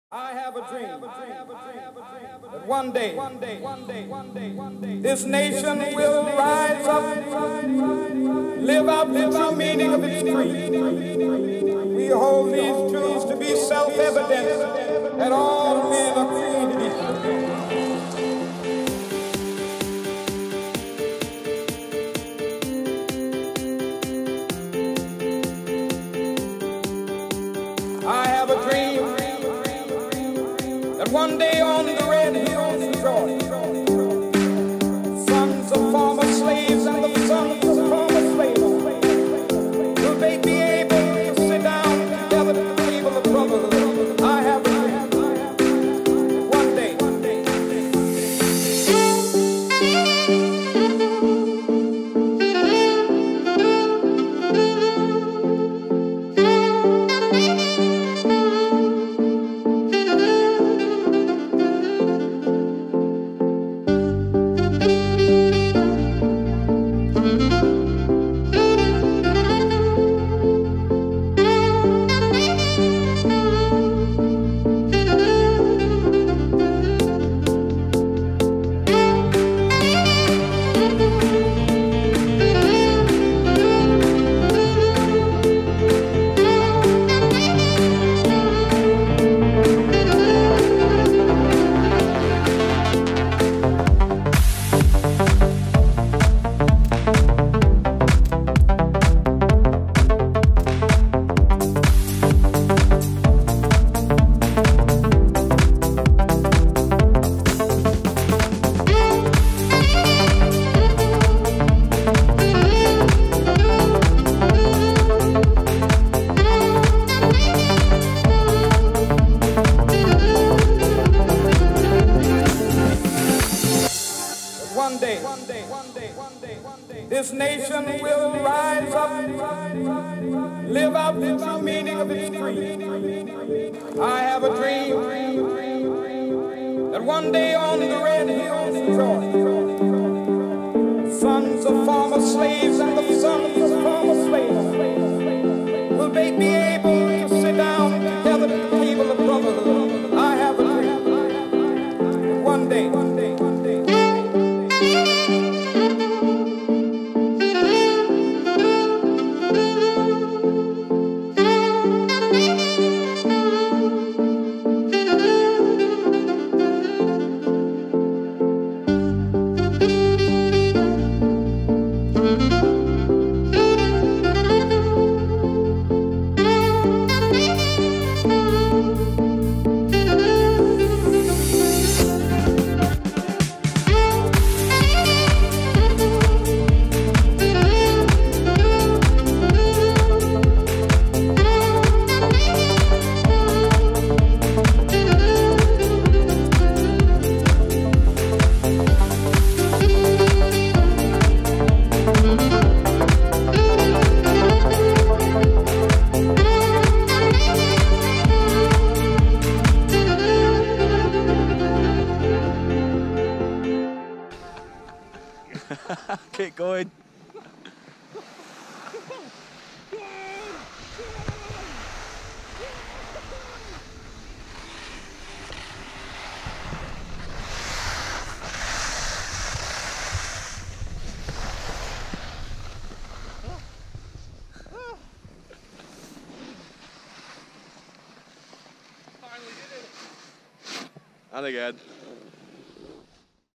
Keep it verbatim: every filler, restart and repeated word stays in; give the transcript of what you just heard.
I have a dream that one day, one day, one day, one day, one day, this nation will rise up, live out the true meaning of its creed. We hold these truths to be self-evident that all men are created equal. I have a dream that one day on the red hills of Georgia, sons of former slaves and the sons of former slaves will they be able to sit down together at the table of brotherhood. I have a dream that one day, one day, One day, one day, one day, one day, one day, this nation will rise up, live out the true meaning of its creed. I have a dream that one day on the red hills of Georgia, sons of former slaves and the sons of former slaves will they be able to sit down together at the table of brotherhood. I have a dream that one day, one day, one day. Keep going. And again.